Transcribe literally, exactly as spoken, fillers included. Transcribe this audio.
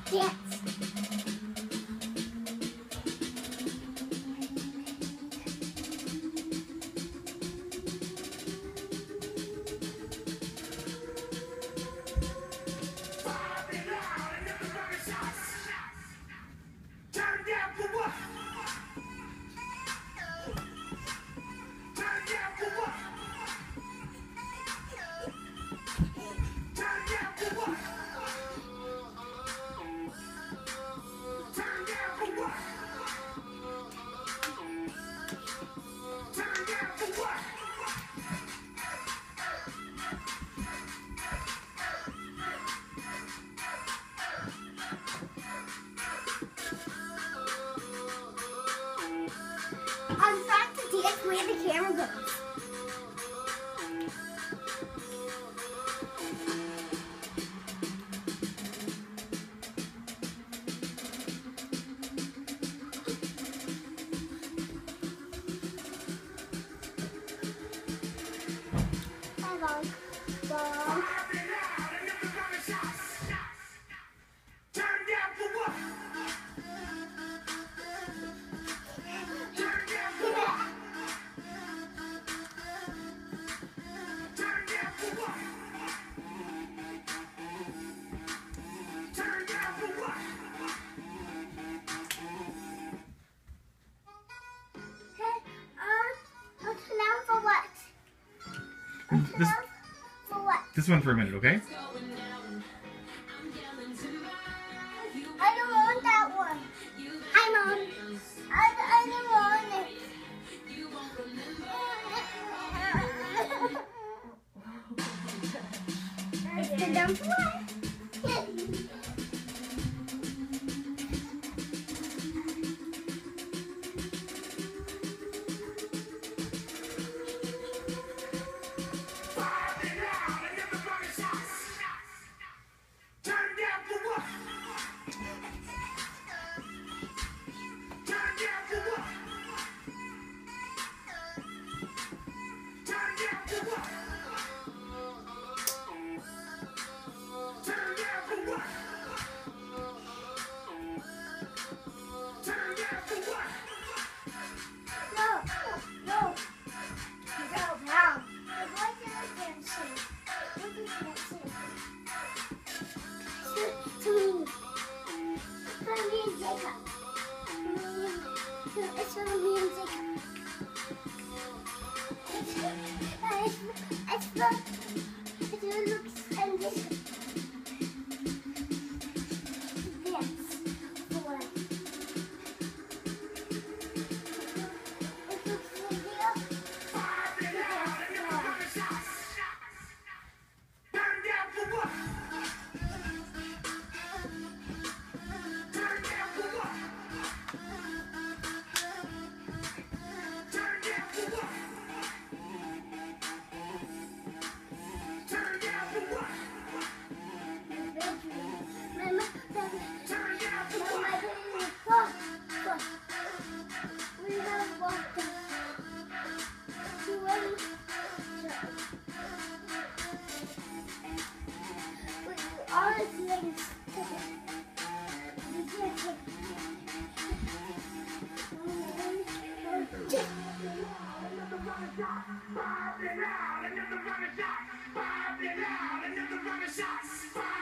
Dance. I'm trying to dance where the camera goes. Bye bye. This, For what? this one for a minute, okay? I don't want that one. I'm on. I, I don't want it. It's the dumb one. It's for me and Jacob. It's for, it's for, it's for looks and Jacob. Dance. For it. It looks for Jacob. All the things. Five and out, another running shot. Five and out, another running shot.